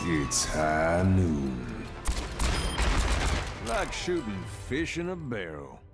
It's high noon. Like shooting fish in a barrel.